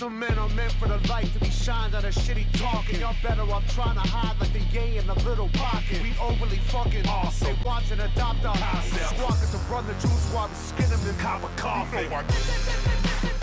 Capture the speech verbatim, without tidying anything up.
Some men are meant for the light to be shined on a shitty talking. Y'all better off trying to hide like the gay in a little pocket. We overly fucking awesome. They watch and adopt our concept. Squawk at the run the juice while we skin them in copper coffee.